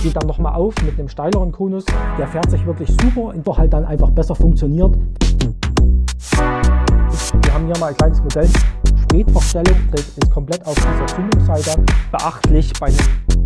geht dann nochmal auf mit einem steileren Konus. Der fährt sich wirklich super und doch halt dann einfach besser funktioniert. Wir haben hier mal ein kleines Modell. Spätverstellung, das ist komplett auf dieser Zündungsseite. Beachtlich bei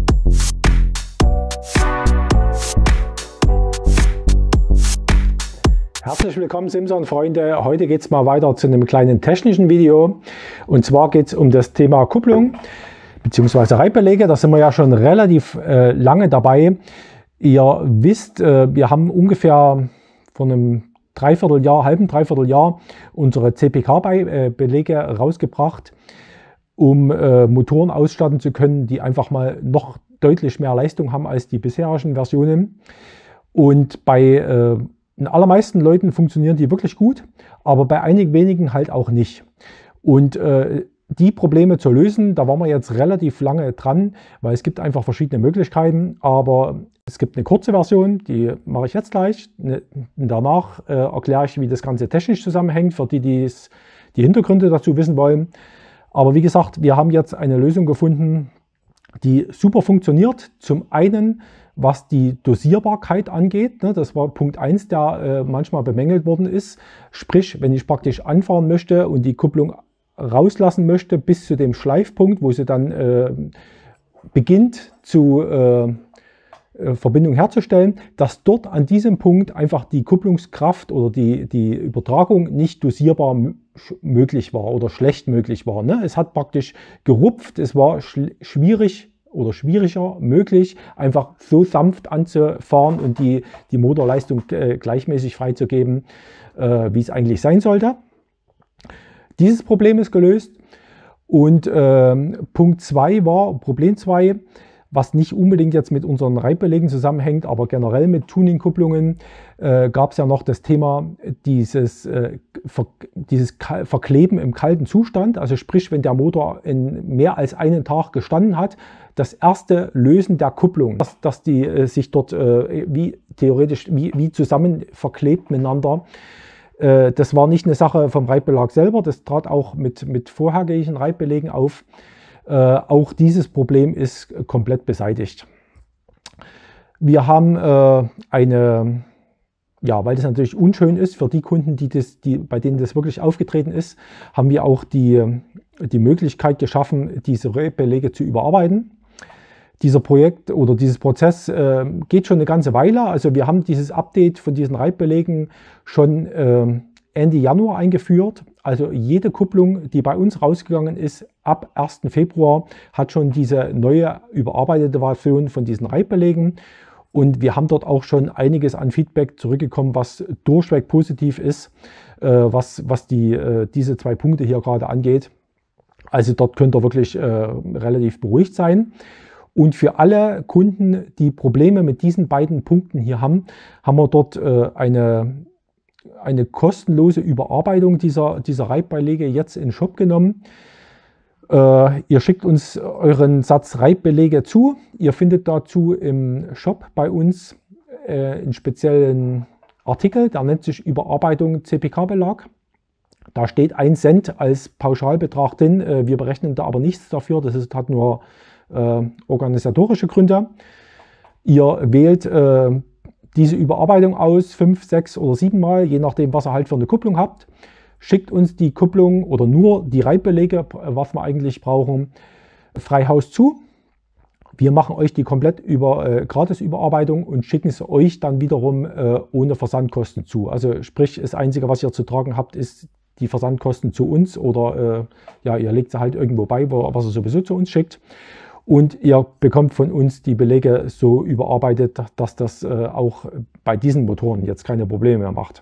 Herzlich willkommen Simson-Freunde. Heute geht es mal weiter zu einem kleinen technischen Video. Und zwar geht es um das Thema Kupplung bzw. Reibbeläge. Da sind wir ja schon relativ lange dabei. Ihr wisst, wir haben ungefähr vor einem halben Dreivierteljahr unsere CPK-Beläge rausgebracht, um Motoren ausstatten zu können, die einfach mal noch deutlich mehr Leistung haben als die bisherigen Versionen. Und bei den allermeisten Leuten funktionieren die wirklich gut, aber bei einigen wenigen halt auch nicht. Und die Probleme zu lösen, da waren wir jetzt relativ lange dran, weil es gibt einfach verschiedene Möglichkeiten, aber es gibt eine kurze Version, die mache ich jetzt gleich. Danach erkläre ich, wie das Ganze technisch zusammenhängt, für die, die die Hintergründe dazu wissen wollen. Aber wie gesagt, wir haben jetzt eine Lösung gefunden, die super funktioniert. Zum einen, was die Dosierbarkeit angeht, das war Punkt 1, der manchmal bemängelt worden ist. Sprich, wenn ich praktisch anfahren möchte und die Kupplung rauslassen möchte bis zu dem Schleifpunkt, wo sie dann beginnt zu Verbindung herzustellen, dass dort an diesem Punkt einfach die Kupplungskraft oder die Übertragung nicht dosierbar möglich war oder schlecht möglich war. Es hat praktisch gerupft, es war schwierig oder schwieriger möglich, einfach so sanft anzufahren und die Motorleistung gleichmäßig freizugeben, wie es eigentlich sein sollte. Dieses Problem ist gelöst. Und Punkt 2 war, Problem 2, was nicht unbedingt jetzt mit unseren Reibbelägen zusammenhängt, aber generell mit Tuning-Kupplungen gab es ja noch das Thema dieses Verkleben im kalten Zustand. Also sprich, wenn der Motor in mehr als einen Tag gestanden hat, das erste Lösen der Kupplung, dass die sich dort theoretisch zusammen verklebt miteinander. Das war nicht eine Sache vom Reibbelag selber, das trat auch mit vorhergehenden Reibbelägen auf. Auch dieses Problem ist komplett beseitigt. Wir haben weil das natürlich unschön ist für die Kunden, bei denen das wirklich aufgetreten ist, haben wir auch die Möglichkeit geschaffen, diese Reibbeläge zu überarbeiten. Dieses Prozess geht schon eine ganze Weile. Also wir haben dieses Update von diesen Reibbelägen schon Ende Januar eingeführt. Also jede Kupplung, die bei uns rausgegangen ist, ab 1. Februar, hat schon diese neue überarbeitete Version von diesen Reibbelägen. Und wir haben dort auch schon einiges an Feedback zurückgekommen, was durchweg positiv ist, was diese 2 Punkte hier gerade angeht. Also dort könnt ihr wirklich relativ beruhigt sein. Und für alle Kunden, die Probleme mit diesen beiden Punkten hier haben, haben wir dort eine kostenlose Überarbeitung dieser Reibbeläge jetzt in den Shop genommen. Ihr schickt uns euren Satz Reibbeläge zu. Ihr findet dazu im Shop bei uns einen speziellen Artikel, der nennt sich Überarbeitung CPK-Belag. Da steht 1 Cent als Pauschalbetrag drin. Wir berechnen da aber nichts dafür. Das hat nur organisatorische Gründe. Ihr wählt diese Überarbeitung aus 5, 6 oder 7 Mal, je nachdem, was ihr halt für eine Kupplung habt. Schickt uns die Kupplung oder nur die Reibbeläge, was wir eigentlich brauchen, frei Haus zu. Wir machen euch die komplett Gratis-Überarbeitung und schicken sie euch dann wiederum ohne Versandkosten zu. Also sprich, das Einzige, was ihr zu tragen habt, ist die Versandkosten zu uns oder ihr legt sie halt irgendwo bei, was ihr sowieso zu uns schickt. Und ihr bekommt von uns die Beläge so überarbeitet, dass das auch bei diesen Motoren jetzt keine Probleme mehr macht.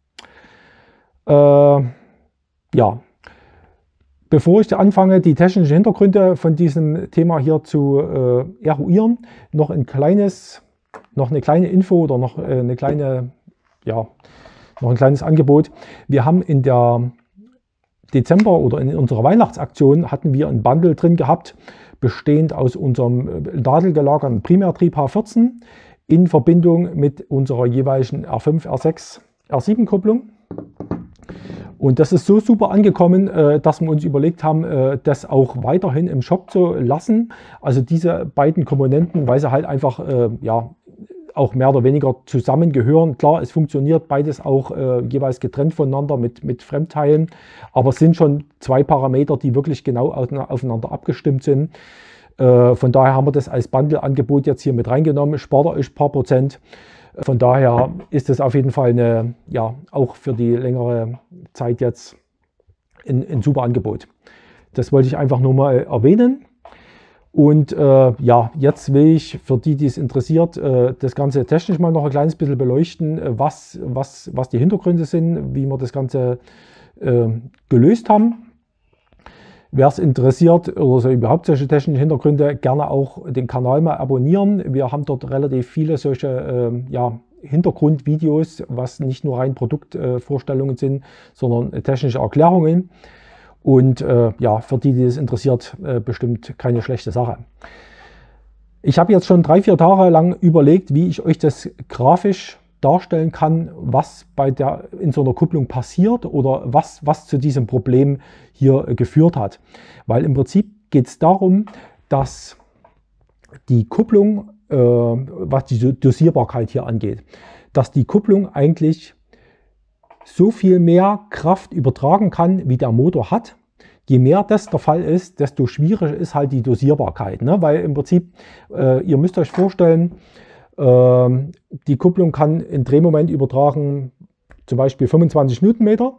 Bevor ich anfange, die technischen Hintergründe von diesem Thema hier zu eruieren, noch eine kleine Info oder noch ein kleines Angebot. Wir haben in der Dezember oder in unserer Weihnachtsaktion hatten wir ein Bundle drin gehabt, bestehend aus unserem nadelgelagerten Primärtrieb H14 in Verbindung mit unserer jeweiligen R5, R6, R7 Kupplung. Und das ist so super angekommen, dass wir uns überlegt haben, das auch weiterhin im Shop zu lassen. Also diese beiden Komponenten, weil sie halt einfach ja, auch mehr oder weniger zusammengehören. Klar, es funktioniert beides auch jeweils getrennt voneinander mit Fremdteilen, aber es sind schon zwei Parameter, die wirklich genau aufeinander abgestimmt sind. Von daher haben wir das als Bundle-Angebot jetzt hier mit reingenommen, spart euch ein paar Prozent. Von daher ist es auf jeden Fall eine, ja, auch für die längere Zeit jetzt ein super Angebot. Das wollte ich einfach nur mal erwähnen. Und ja, jetzt will ich für die, die es interessiert, das Ganze technisch mal noch ein kleines bisschen beleuchten, was die Hintergründe sind, wie wir das Ganze gelöst haben. Wer es interessiert oder so überhaupt solche technischen Hintergründe, gerne auch den Kanal mal abonnieren. Wir haben dort relativ viele solche ja, Hintergrundvideos, was nicht nur rein Produktvorstellungen sind, sondern technische Erklärungen. Und ja, für die, die es interessiert, bestimmt keine schlechte Sache. Ich habe jetzt schon 3-4 Tage lang überlegt, wie ich euch das grafisch darstellen kann, was in so einer Kupplung passiert oder was zu diesem Problem hier geführt hat. Weil im Prinzip geht es darum, dass die Kupplung, was die Dosierbarkeit hier angeht, dass die Kupplung eigentlich so viel mehr Kraft übertragen kann, wie der Motor hat. Je mehr das der Fall ist, desto schwieriger ist halt die Dosierbarkeit. Ne? Weil im Prinzip, ihr müsst euch vorstellen, die Kupplung kann in Drehmoment übertragen, zum Beispiel 25 Newtonmeter.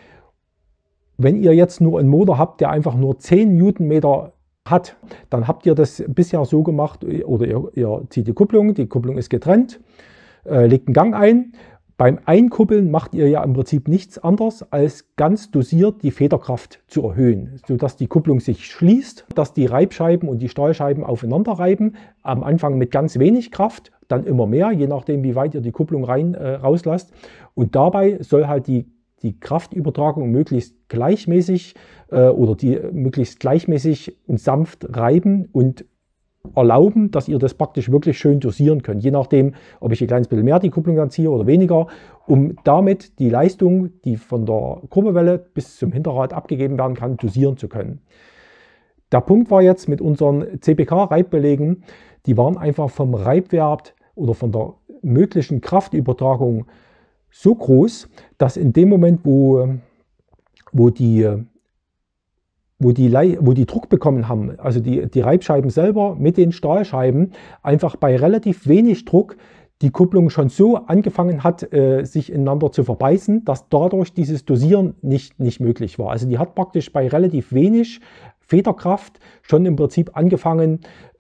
Wenn ihr jetzt nur einen Motor habt, der einfach nur 10 Newtonmeter hat, dann habt ihr das bisher so gemacht, oder ihr zieht die Kupplung ist getrennt, legt einen Gang ein. Beim Einkuppeln macht ihr ja im Prinzip nichts anderes, als ganz dosiert die Federkraft zu erhöhen, sodass die Kupplung sich schließt, dass die Reibscheiben und die Stahlscheiben aufeinander reiben, am Anfang mit ganz wenig Kraft, dann immer mehr, je nachdem wie weit ihr die Kupplung rauslasst. Und dabei soll halt die Kraftübertragung möglichst gleichmäßig möglichst gleichmäßig und sanft reiben und erlauben, dass ihr das praktisch wirklich schön dosieren könnt. Je nachdem, ob ich ein kleines bisschen mehr die Kupplung dann ziehe oder weniger, um damit die Leistung, die von der Kurbelwelle bis zum Hinterrad abgegeben werden kann, dosieren zu können. Der Punkt war jetzt mit unseren CPK-Reibbelegen, die waren einfach vom Reibwert oder von der möglichen Kraftübertragung so groß, dass in dem Moment, wo die Druck bekommen haben, also die Reibscheiben selber mit den Stahlscheiben, einfach bei relativ wenig Druck die Kupplung schon so angefangen hat, sich ineinander zu verbeißen, dass dadurch dieses Dosieren nicht möglich war. Also die hat praktisch bei relativ wenig Federkraft schon im Prinzip angefangen,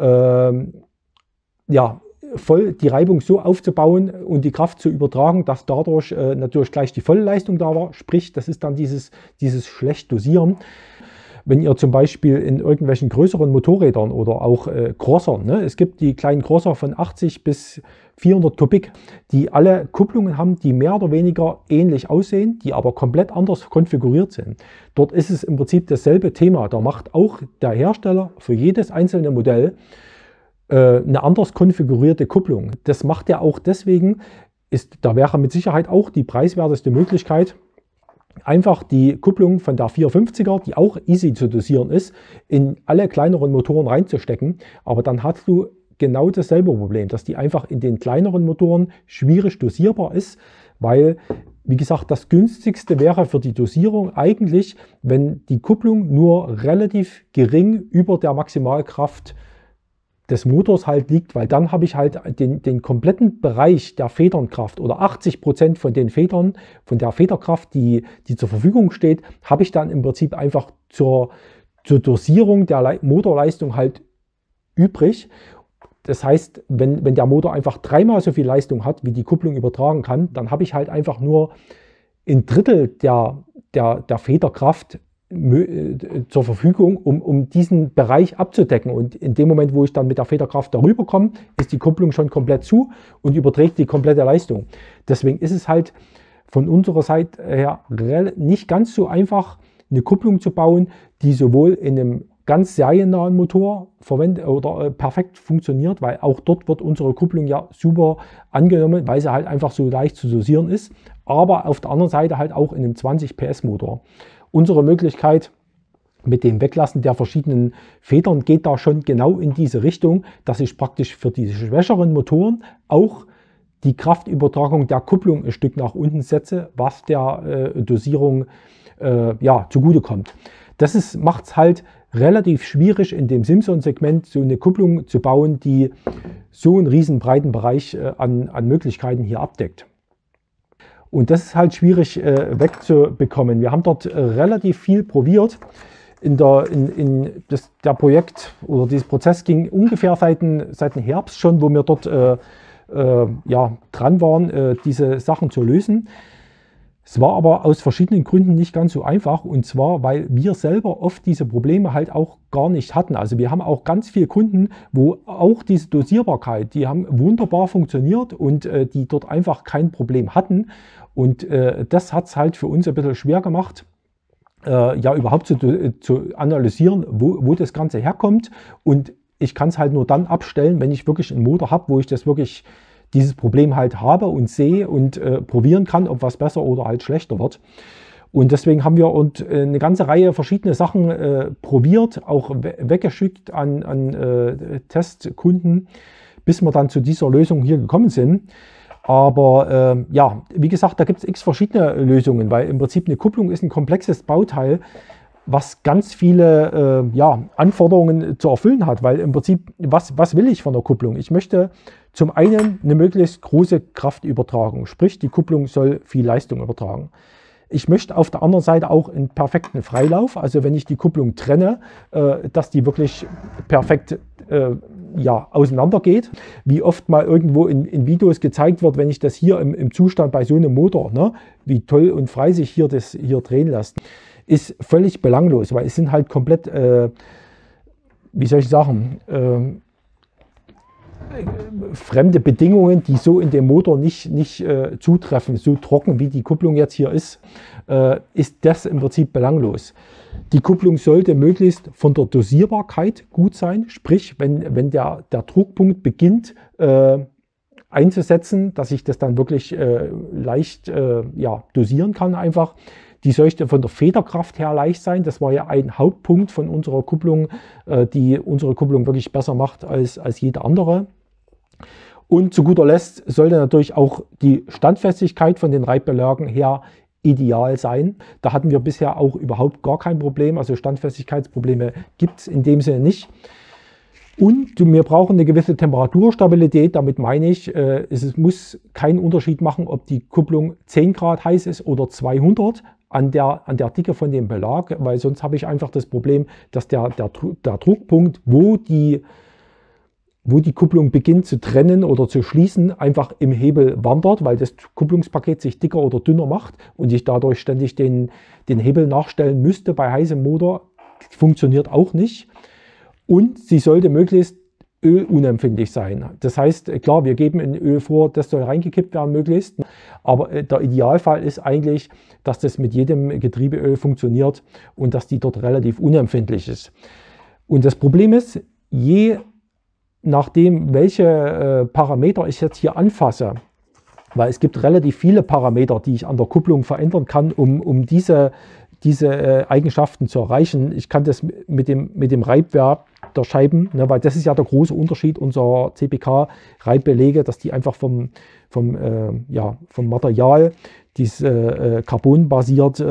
ja, voll die Reibung so aufzubauen und die Kraft zu übertragen, dass dadurch natürlich gleich die volle Leistung da war. Sprich, das ist dann dieses schlecht Dosieren. Wenn ihr zum Beispiel in irgendwelchen größeren Motorrädern oder auch Crossern, ne, es gibt die kleinen Crosser von 80 bis 400 Kubik, die alle Kupplungen haben, die mehr oder weniger ähnlich aussehen, die aber komplett anders konfiguriert sind. Dort ist es im Prinzip dasselbe Thema. Da macht auch der Hersteller für jedes einzelne Modell eine anders konfigurierte Kupplung. Das macht er auch deswegen, da wäre mit Sicherheit auch die preiswerteste Möglichkeit, einfach die Kupplung von der 450er, die auch easy zu dosieren ist, in alle kleineren Motoren reinzustecken. Aber dann hast du genau dasselbe Problem, dass die einfach in den kleineren Motoren schwierig dosierbar ist, weil, wie gesagt, das günstigste wäre für die Dosierung eigentlich, wenn die Kupplung nur relativ gering über der Maximalkraft des Motors halt liegt, weil dann habe ich halt den kompletten Bereich der Federnkraft oder 80% von den Federn, von der Federkraft, die zur Verfügung steht, habe ich dann im Prinzip einfach zur Dosierung der Motorleistung halt übrig. Das heißt, wenn der Motor einfach 3-mal so viel Leistung hat, wie die Kupplung übertragen kann, dann habe ich halt einfach nur ein Drittel der Federkraft zur Verfügung, um diesen Bereich abzudecken. Und in dem Moment, wo ich dann mit der Federkraft darüber komme, ist die Kupplung schon komplett zu und überträgt die komplette Leistung. Deswegen ist es halt von unserer Seite her nicht ganz so einfach, eine Kupplung zu bauen, die sowohl in einem ganz seriennahen Motor verwendet oder perfekt funktioniert, weil auch dort wird unsere Kupplung ja super angenommen, weil sie halt einfach so leicht zu dosieren ist. Aber auf der anderen Seite halt auch in einem 20 PS Motor. Unsere Möglichkeit mit dem Weglassen der verschiedenen Federn geht da schon genau in diese Richtung, dass ich praktisch für diese schwächeren Motoren auch die Kraftübertragung der Kupplung ein Stück nach unten setze, was der Dosierung ja, zugutekommt. Das macht es halt relativ schwierig, in dem Simson-Segment so eine Kupplung zu bauen, die so einen riesen breiten Bereich an Möglichkeiten hier abdeckt. Und das ist halt schwierig wegzubekommen. Wir haben dort relativ viel probiert. Der Projekt oder dieses Prozess ging ungefähr seit dem Herbst schon, wo wir dort ja, dran waren, diese Sachen zu lösen. Es war aber aus verschiedenen Gründen nicht ganz so einfach, und zwar, weil wir selber oft diese Probleme halt auch gar nicht hatten. Also wir haben auch ganz viele Kunden, wo auch diese Dosierbarkeit, die haben wunderbar funktioniert und die dort einfach kein Problem hatten. Und das hat es halt für uns ein bisschen schwer gemacht, ja überhaupt zu analysieren, wo das Ganze herkommt. Und ich kann es halt nur dann abstellen, wenn ich wirklich einen Motor habe, wo ich das wirklich dieses Problem halt habe und sehe und probieren kann, ob was besser oder halt schlechter wird. Und deswegen haben wir eine ganze Reihe verschiedene Sachen probiert, auch weggeschickt an Testkunden, bis wir dann zu dieser Lösung hier gekommen sind. Aber ja, wie gesagt, da gibt es x verschiedene Lösungen, weil im Prinzip eine Kupplung ist ein komplexes Bauteil, was ganz viele ja, Anforderungen zu erfüllen hat, weil im Prinzip, was will ich von der Kupplung? Ich möchte zum einen eine möglichst große Kraftübertragung, sprich die Kupplung soll viel Leistung übertragen. Ich möchte auf der anderen Seite auch einen perfekten Freilauf, also wenn ich die Kupplung trenne, dass die wirklich perfekt ja, auseinander geht. Wie oft mal irgendwo in Videos gezeigt wird, wenn ich das hier im Zustand bei so einem Motor, ne, wie toll und frei sich hier das hier drehen lässt, ist völlig belanglos, weil es sind halt komplett, wie soll ich sagen, fremde Bedingungen, die so in dem Motor nicht zutreffen. So trocken wie die Kupplung jetzt hier ist das im Prinzip belanglos. Die Kupplung sollte möglichst von der Dosierbarkeit gut sein, sprich wenn der Druckpunkt beginnt einzusetzen, dass ich das dann wirklich leicht ja, dosieren kann einfach. Die sollte von der Federkraft her leicht sein. Das war ja ein Hauptpunkt von unserer Kupplung, die unsere Kupplung wirklich besser macht als jede andere. Und zu guter Letzt sollte natürlich auch die Standfestigkeit von den Reibbelägen her ideal sein. Da hatten wir bisher auch überhaupt gar kein Problem. Also Standfestigkeitsprobleme gibt es in dem Sinne nicht. Und wir brauchen eine gewisse Temperaturstabilität. Damit meine ich, es muss keinen Unterschied machen, ob die Kupplung 10 Grad heiß ist oder 200 an der Dicke von dem Belag, weil sonst habe ich einfach das Problem, dass der Druckpunkt, wo die Kupplung beginnt zu trennen oder zu schließen, einfach im Hebel wandert, weil das Kupplungspaket sich dicker oder dünner macht und ich dadurch ständig den Hebel nachstellen müsste bei heißem Motor. Funktioniert auch nicht. Und sie sollte möglichst ölunempfindlich sein. Das heißt, klar, wir geben ein Öl vor, das soll reingekippt werden möglichst, aber der Idealfall ist eigentlich, dass das mit jedem Getriebeöl funktioniert und dass die dort relativ unempfindlich ist. Und das Problem ist, je nachdem, welche Parameter ich jetzt hier anfasse, weil es gibt relativ viele Parameter, die ich an der Kupplung verändern kann, um diese Eigenschaften zu erreichen. Ich kann das mit dem Reibwert der Scheiben, ne, weil das ist ja der große Unterschied unserer CPK-Reibbelege, dass die einfach vom Material, dieses Carbon-basiert,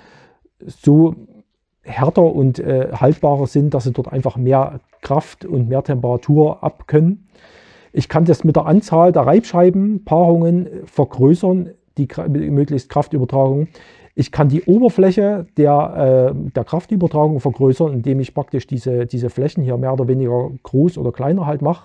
so härter und haltbarer sind, dass sie dort einfach mehr Kraft und mehr Temperatur abkönnen. Ich kann das mit der Anzahl der Reibscheibenpaarungen vergrößern, die möglichst Kraftübertragung. Ich kann die Oberfläche der Kraftübertragung vergrößern, indem ich praktisch diese Flächen hier mehr oder weniger groß oder kleiner halt mache.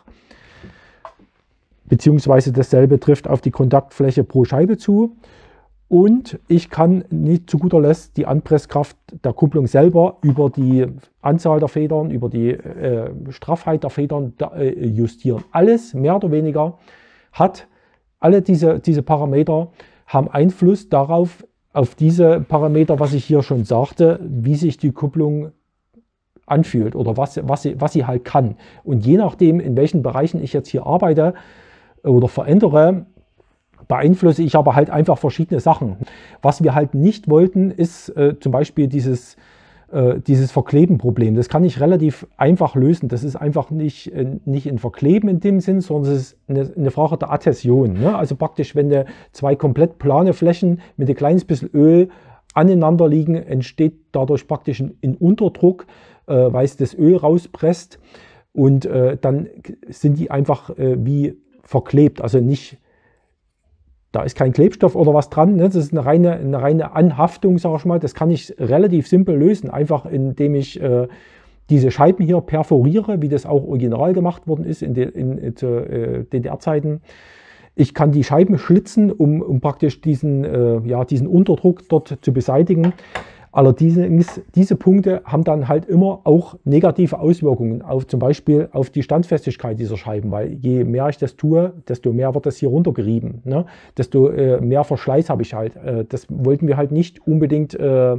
Beziehungsweise dasselbe trifft auf die Kontaktfläche pro Scheibe zu. Und ich kann nicht zu guter Letzt die Anpresskraft der Kupplung selber über die Anzahl der Federn, über die Straffheit der Federn justieren. Alles mehr oder weniger alle diese Parameter haben Einfluss darauf, auf diese Parameter, was ich hier schon sagte, wie sich die Kupplung anfühlt oder was sie halt kann. Und je nachdem, in welchen Bereichen ich jetzt hier arbeite oder verändere, beeinflusse ich aber halt einfach verschiedene Sachen. Was wir halt nicht wollten, ist zum Beispiel dieses Verkleben-Problem. Das kann ich relativ einfach lösen. Das ist einfach nicht ein Verkleben in dem Sinn, sondern es ist eine Frage der Adhäsion. Ne? Also praktisch, wenn du zwei komplett plane Flächen mit ein kleines bisschen Öl aneinander liegen, entsteht dadurch praktisch ein Unterdruck, weil es das Öl rauspresst und dann sind die einfach wie verklebt. Also nicht, da ist kein Klebstoff oder was dran, ne? Das ist eine reine Anhaftung, sage ich mal. Das kann ich relativ simpel lösen, einfach indem ich diese Scheiben hier perforiere, wie das auch original gemacht worden ist in DDR-Zeiten. Ich kann die Scheiben schlitzen, um praktisch diesen Unterdruck dort zu beseitigen. Allerdings, diese Punkte haben dann halt immer auch negative Auswirkungen auf zum Beispiel auf die Standfestigkeit dieser Scheiben, weil je mehr ich das tue, desto mehr wird das hier runtergerieben, ne? Desto mehr Verschleiß habe ich halt. Das wollten wir halt nicht unbedingt in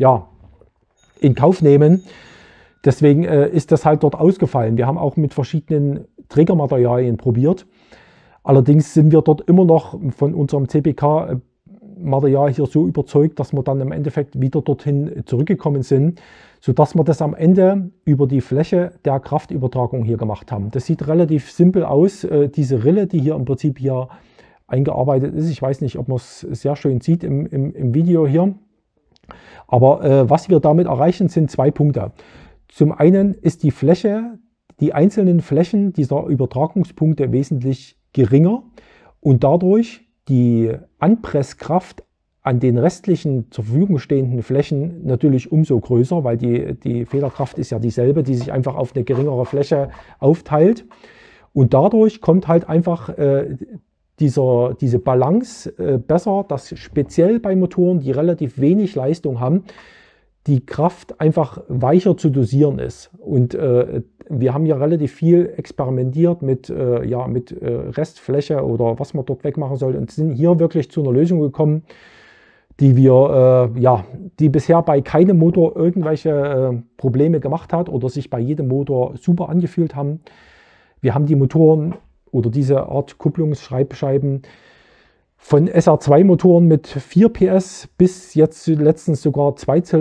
Kauf nehmen. Deswegen ist das halt dort ausgefallen. Wir haben auch mit verschiedenen Trägermaterialien probiert. Allerdings sind wir dort immer noch von unserem CPK-Material hier so überzeugt, dass wir dann im Endeffekt wieder dorthin zurückgekommen sind, sodass wir das am Ende über die Fläche der Kraftübertragung hier gemacht haben. Das sieht relativ simpel aus, diese Rille, die hier im Prinzip hier eingearbeitet ist. Ich weiß nicht, ob man es sehr schön sieht im Video hier. Aber was wir damit erreichen, sind zwei Punkte. Zum einen ist die Fläche, die einzelnen Flächen dieser Übertragungspunkte wesentlich geringer und dadurch die Anpresskraft an den restlichen zur Verfügung stehenden Flächen natürlich umso größer, weil die Federkraft ist ja dieselbe, die sich einfach auf eine geringere Fläche aufteilt. Und dadurch kommt halt einfach diese Balance besser, dass speziell bei Motoren, die relativ wenig Leistung haben, die Kraft einfach weicher zu dosieren ist. Und wir haben ja relativ viel experimentiert mit Restfläche oder was man dort wegmachen soll und sind hier wirklich zu einer Lösung gekommen, die bisher bei keinem Motor irgendwelche Probleme gemacht hat oder sich bei jedem Motor super angefühlt haben. Wir haben die Motoren oder diese Art Kupplungsschreibscheiben von SR2-Motoren mit 4 PS bis jetzt letztens sogar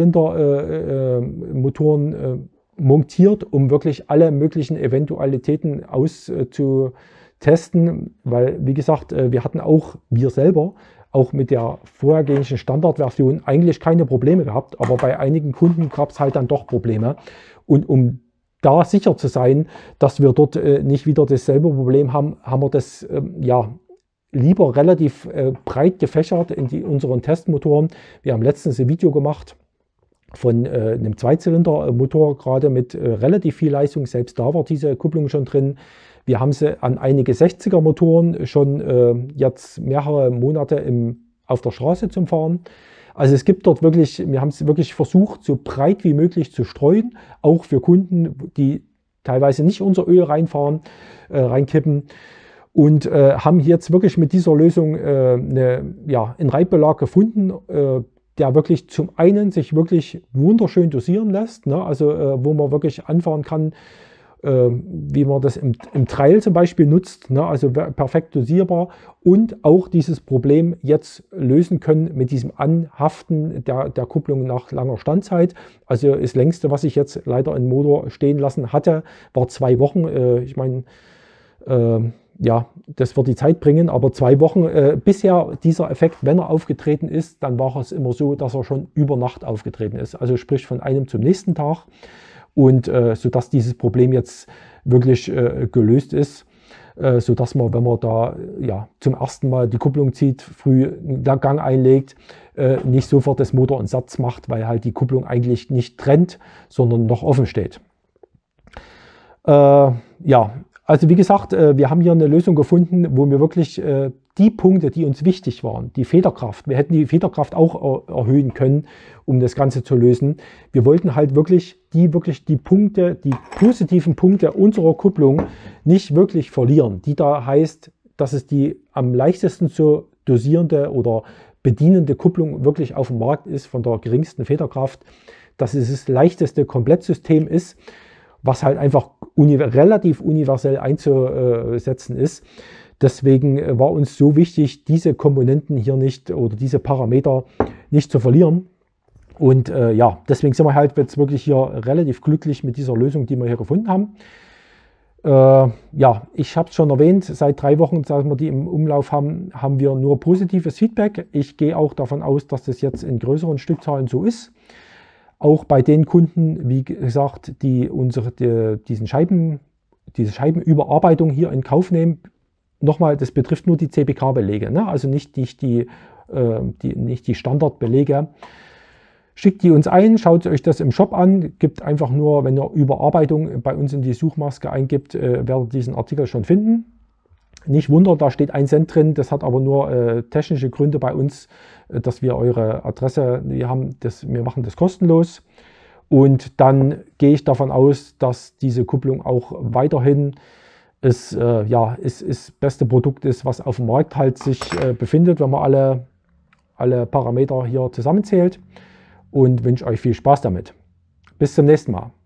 Zweizylinder-Motoren montiert, um wirklich alle möglichen Eventualitäten auszutesten, weil, wie gesagt, wir selber auch mit der vorhergehenden Standardversion eigentlich keine Probleme gehabt, aber bei einigen Kunden gab es halt dann doch Probleme. Und um da sicher zu sein, dass wir dort nicht wieder dasselbe Problem haben, haben wir das lieber relativ breit gefächert in unseren Testmotoren. Wir haben letztens ein Video gemacht von einem Zweizylinder-Motor, gerade mit relativ viel Leistung. Selbst da war diese Kupplung schon drin. Wir haben sie an einige 60er-Motoren schon jetzt mehrere Monate auf der Straße zum Fahren. Also es gibt dort wirklich, wir haben es wirklich versucht, so breit wie möglich zu streuen, auch für Kunden, die teilweise nicht unser Öl reinkippen. Und haben jetzt wirklich mit dieser Lösung einen Reibbelag gefunden, der wirklich zum einen sich wirklich wunderschön dosieren lässt, ne? Also wo man wirklich anfahren kann, wie man das im Trail zum Beispiel nutzt, ne? Also perfekt dosierbar und auch dieses Problem jetzt lösen können mit diesem Anhaften der Kupplung nach langer Standzeit. Also das längste, was ich jetzt leider im Motor stehen lassen hatte, war 2 Wochen. Ich meine, das wird die Zeit bringen, aber 2 Wochen bisher dieser Effekt, wenn er aufgetreten ist, dann war es immer so, dass er schon über Nacht aufgetreten ist. Also sprich von einem zum nächsten Tag und sodass dieses Problem jetzt wirklich gelöst ist, sodass man, wenn man da zum ersten Mal die Kupplung zieht, früh einen Gang einlegt, nicht sofort das Motor in Satz macht, weil halt die Kupplung eigentlich nicht trennt, sondern noch offen steht. Also wie gesagt, wir haben hier eine Lösung gefunden, wo wir wirklich die Punkte, die uns wichtig waren, die Federkraft, wir hätten die Federkraft auch erhöhen können, um das Ganze zu lösen. Wir wollten halt wirklich die Punkte, die positiven Punkte unserer Kupplung nicht wirklich verlieren. Die da heißt, dass es die am leichtesten zu dosierende oder bedienende Kupplung wirklich auf dem Markt ist, von der geringsten Federkraft. dass es das leichteste Komplettsystem ist, was halt einfach relativ universell einzusetzen ist. Deswegen war uns so wichtig, diese Komponenten hier nicht oder diese Parameter nicht zu verlieren. Und ja, deswegen sind wir halt jetzt wirklich hier relativ glücklich mit dieser Lösung, die wir hier gefunden haben. Ja, ich habe es schon erwähnt, seit 3 Wochen, seit wir die im Umlauf haben, haben wir nur positives Feedback. Ich gehe auch davon aus, dass das jetzt in größeren Stückzahlen so ist. Auch bei den Kunden, wie gesagt, die diese Scheibenüberarbeitung hier in Kauf nehmen. Nochmal, das betrifft nur die CPK-Belege, ne? Also nicht die Standardbelege. Schickt die uns ein, schaut euch das im Shop an, gibt einfach nur, wenn ihr Überarbeitung bei uns in die Suchmaske eingibt, werdet ihr diesen Artikel schon finden. Nicht wundern, da steht 1 Cent drin, das hat aber nur technische Gründe bei uns, dass wir eure Adresse, wir machen das kostenlos. Und dann gehe ich davon aus, dass diese Kupplung auch weiterhin das beste Produkt ist, was auf dem Markt halt sich befindet, wenn man alle Parameter hier zusammenzählt. Und wünsche euch viel Spaß damit. Bis zum nächsten Mal.